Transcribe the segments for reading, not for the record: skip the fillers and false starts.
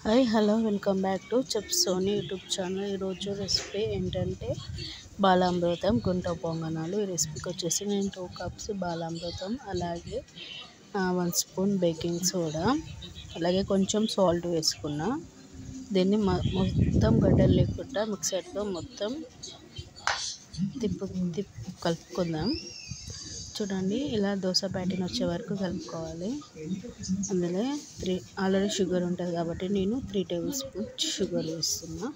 Hi hello welcome back to chef Sony YouTube channel. ఈరోజు recipe ఏంటంటే బాలామృతం గుంట పొంగనాలు. ఈ రెసిపీకి వచ్చేసి నేను 2 కప్స్ బాలామృతం, అలాగే 1 స్పూన్ బేకింగ్ సోడా, అలాగే కొంచెం సాల్ట్ వేసుకున్నా. దీన్ని మొత్తం గడ్డలు లేకుండా మిక్సర్తో మొత్తం కలుపుకుందాం. చూడండి, ఇలా దోశ ప్యాటర్న్ వచ్చే వరకు కలుపుకోవాలి. అందులో ఆల్రెడీ షుగర్ ఉంటుంది కాబట్టి నేను 3 టేబుల్ స్పూన్స్ షుగర్ వేస్తున్నా.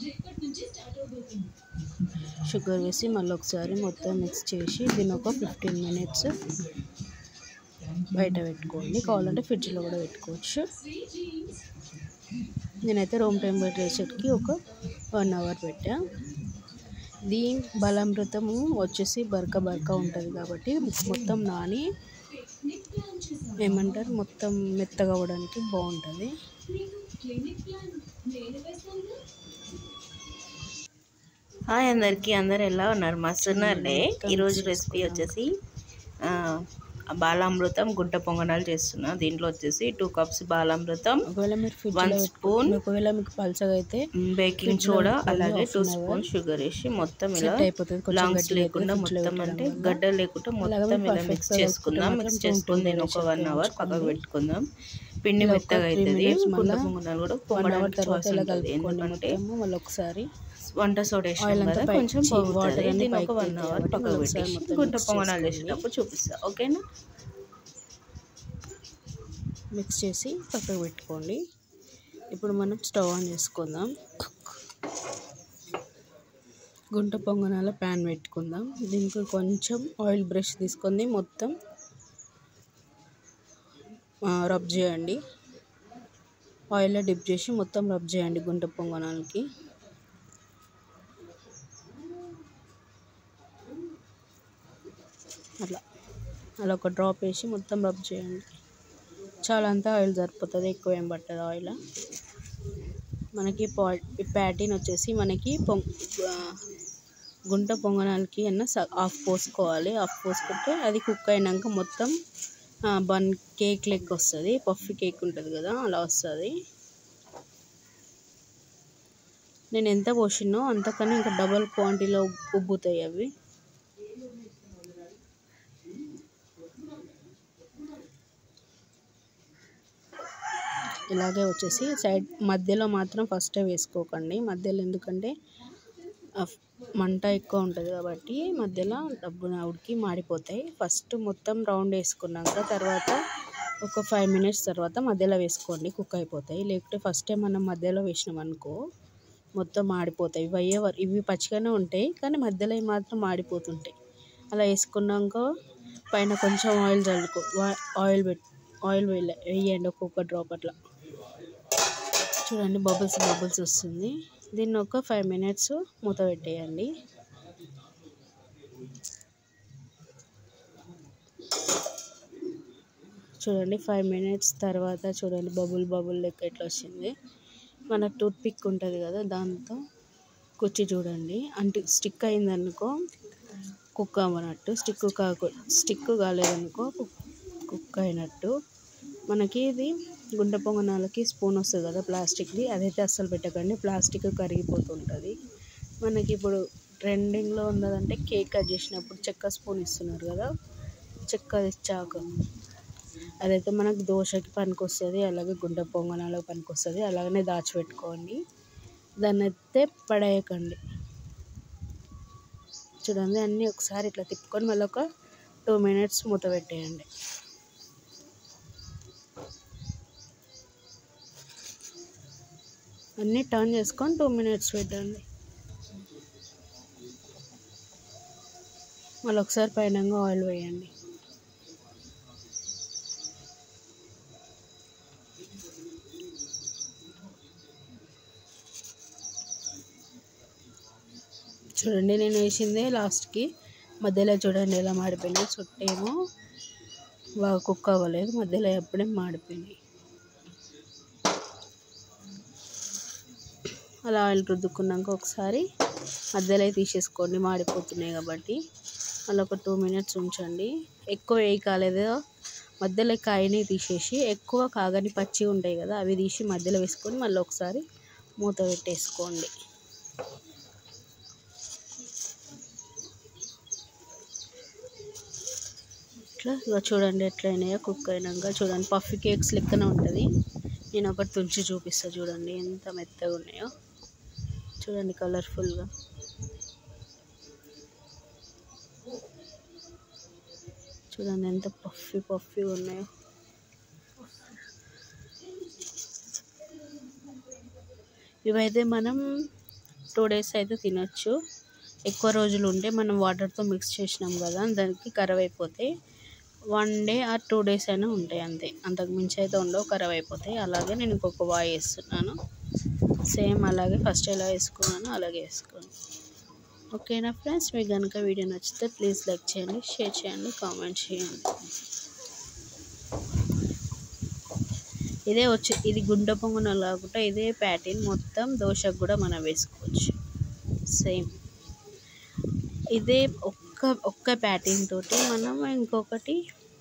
షుగర్ వేసి మళ్ళీ ఒకసారి మొత్తం మిక్స్ చేసి దీన్ని ఒక 15 మినిట్స్ బయట పెట్టుకోండి. కావాలంటే ఫ్రిడ్జ్లో కూడా పెట్టుకోవచ్చు. నేనైతే రూమ్ టెంపరేచర్కి ఒక 1 అవర్ పెట్టా. దీని బాలామృతము వచ్చేసి బరక ఉంటుంది కాబట్టి మొత్తం నాని మొత్తం మెత్తగా అవ్వడానికి బాగుంటుంది. హాయ్ అందరికీ, అందరు ఎలా ఉన్నారు? మస్తున్నారులే. ఈరోజు రెసిపీ వచ్చేసి బాలామృతం గుంట పొంగనాలు చేస్తున్నా. దీంట్లో వచ్చేసి 2 కప్స్ బాలామృతం, 1 స్పూన్ పల్చగా అయితే బేకింగ్ సోడా, అలాగే 2 స్పూన్ షుగర్ వేసి మొత్తం ఇలా లాంగ్స్ లేకుండా మొత్తం అంటే గడ్డలు లేకుండా మొత్తం ఇలా మిక్స్ చేసుకుందాం. మిక్స్ చేసుకుని నేను ఒక 1 అవర్ పక్కకు పెట్టుకుందాం. పిండి మెత్తగా అవుతుంది. గుంట పొంగనాలు కూడా పొంగడానికి ఎందుకంటే ఒకసారి వంట సోడా వేసినాం కదా, కొంచెం పొంగుతుంది. దీన్ని ఒక 1 అవర్ పక్కకు పెట్టేసి గుంట పొంగనాలు చేసేటప్పుడు చూపిస్తా. ఓకేనా? మిక్స్ చేసి పక్కకు పెట్టుకోండి. ఇప్పుడు మనం స్టవ్ ఆన్ చేసుకుందాం. గుంట పొంగనాల ప్యాన్ పెట్టుకుందాం. దీనికి కొంచెం ఆయిల్ బ్రష్ తీసుకొని మొత్తం రబ్ చేయండి. ఆయిల్లో డిప్ చేసి మొత్తం రబ్ చేయండి గుంట పొంగనాలకి. అలా ఒక డ్రాప్ వేసి మొత్తం రబ్ చేయండి. చాలా అంతా ఆయిల్ సరిపోతుంది, ఎక్కువ ఏం పట్టదు ఆయిల్. మనకి ప్యాటీన్ వచ్చేసి మనకి గుంట పొంగనాలకి హాఫ్ పోసుకోవాలి. హాఫ్ పోసుకుంటే అది కుక్ అయినాక మొత్తం బన్ కేక్ లెక్క వస్తుంది. పఫ్ కేక్ ఉంటుంది కదా, అలా వస్తుంది. నేను ఎంత పోసినో అంతకన్నా ఇంకా డబల్ క్వాంటిటీలో ఉబ్బుతాయి అవి. ఇలాగే వచ్చేసి సైడ్ మధ్యలో మాత్రం ఫస్టే వేసుకోకండి. మధ్యలో ఎందుకంటే మంట ఎక్కువ ఉంటుంది కాబట్టి మధ్యలో డబ్బున ఉడికి మాడిపోతాయి. ఫస్ట్ మొత్తం రౌండ్ వేసుకున్నాక తర్వాత ఒక 5 మినిట్స్ తర్వాత మధ్యలో వేసుకోండి, కుక్ అయిపోతాయి. లేకపోతే ఫస్టే మనం మధ్యలో వేసినాం అనుకో మొత్తం మాడిపోతాయి. ఇవి పచ్చిగానే ఉంటాయి కానీ మధ్యలో మాత్రం మాడిపోతుంటాయి. అలా వేసుకున్నాక పైన కొంచెం ఆయిల్ చల్లుకో, ఆయిల్ వేయండి ఒక్కొక్క డ్రాప్ అట్లా. చూడండి, బబుల్స్ వస్తుంది. దీన్ని ఒక 5 మినిట్స్ మూత పెట్టేయండి. చూడండి, 5 మినిట్స్ తర్వాత చూడండి బబుల్ లెక్క ఎట్లా వచ్చింది. మన టూత్ పిక్ ఉంటుంది కదా, దాంతో కుచ్చి చూడండి. అంటే స్టిక్ అయిందనుకో కుక్ అవ్వనట్టు, స్టిక్ కాలేదనుకో కుక్ అయినట్టు. మనకి ఇది గుంట పొంగనాలకి స్పూన్ వస్తుంది కదా ప్లాస్టిక్ది, అదైతే అస్సలు పెట్టకండి, ప్లాస్టిక్ కరిగిపోతుంటుంది. మనకి ఇప్పుడు ట్రెండింగ్లో ఉన్నదంటే కేక్ కట్ చేసినప్పుడు చెక్క స్పూన్ ఇస్తున్నారు కదా, చెక్క చాక, అదైతే మనకు దోశకి పనికొస్తుంది, అలాగే గుంట పొంగనాలకు పనికొస్తుంది. అలాగనే దాచిపెట్టుకోండి, దాన్ని అయితే పడేయకండి. చూడండి, అన్నీ ఒకసారి ఇట్లా తిప్పుకొని మళ్ళీ ఒక 2 మినిట్స్ మూత పెట్టేయండి. అన్నీ టర్న్ చేసుకొని 2 మినిట్స్ పెట్టండి. మళ్ళీ ఒకసారి పైన ఆయిల్ వేయండి. చూడండి, నేను వేసిందే లాస్ట్కి. మధ్యలో చూడండి ఎలా మాడిపోయినాయి. చుట్టేమో బాగా కుక్ అవ్వలేదు, మధ్యలో ఎప్పుడే మాడిపోయినాయి. అలా ఆయిల్ రుద్దుకున్నాక ఒకసారి మధ్యలో తీసేసుకోండి, మాడిపోతున్నాయి కాబట్టి. అలా ఒక 2 మినిట్స్ ఉంచండి. ఎక్కువ వేయి కాలేదో మధ్యలో కాయని తీసేసి ఎక్కువ కాగని పచ్చి ఉంటాయి కదా అవి తీసి మధ్యలో వేసుకొని మళ్ళీ ఒకసారి మూత పెట్టేసుకోండి. ఇట్లా చూడండి ఎట్లయినాయో కుక్ అయినాక చూడండి పఫీ కేక్స్ లెక్కన ఉంటుంది. నేను ఒకటి తుంచి చూపిస్తాను చూడండి ఎంత మెత్తగా ఉన్నాయో చూడండి కలర్ఫుల్గా. చూడండి ఎంత పఫీ ఉన్నాయో. ఇవైతే మనం 2 days అయితే తినచ్చు. ఎక్కువ రోజులు ఉంటే మనం వాటర్తో మిక్స్ చేసినాం కదా దానికి ఖరాబ్ అయిపోతాయి. 1 day or 2 days అయినా ఉంటాయి అంతే, అంతకు మించి అయితే ఉండవు, ఖరాబ్ అయిపోతాయి. అలాగే నేను ఇంకొక వాయి వేస్తున్నాను. సేమ్ అలాగే ఫస్ట్ ఎలా వేసుకున్నానో అలాగే వేసుకోండి. ఓకేనా ఫ్రెండ్స్, మీకు కనుక వీడియో నచ్చితే ప్లీజ్ లైక్ చేయండి, షేర్ చేయండి, కామెంట్ చేయండి. ఇది గుంట పొంగన కాకుండా ఇదే ప్యాటర్న్ మొత్తం దోశకు కూడా మనం వేసుకోవచ్చు. సేమ్ ఇదే ఒక్క ప్యాటర్న్ తోటి మనం ఇంకొకటి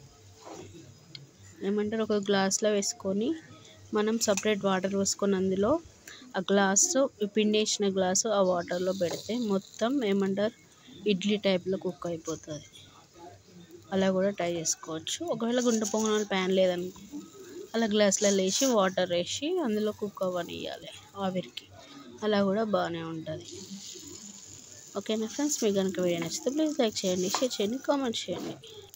ఏమంటారు ఒక గ్లాస్లో వేసుకొని మనం సపరేట్ వాటర్ వేసుకొని అందులో ఆ గ్లాసు పిండి వేసిన గ్లాసు ఆ వాటర్లో పెడితే మొత్తం ఏమంటారు ఇడ్లీ టైప్లో కుక్ అయిపోతుంది. అలా కూడా ట్రై చేసుకోవచ్చు. ఒకవేళ గుంట పొంగనాల ప్యాన్ లేదనుకో అలా గ్లాస్లో వేసి వాటర్ వేసి అందులో కుక్ అవ్వనియాలి ఆవిరికి, అలా కూడా బాగానే ఉంటుంది. ఓకేనా ఫ్రెండ్స్, మీకు కనుక వీడియో నచ్చితే ప్లీజ్ లైక్ చేయండి, షేర్ చేయండి, కామెంట్ చేయండి.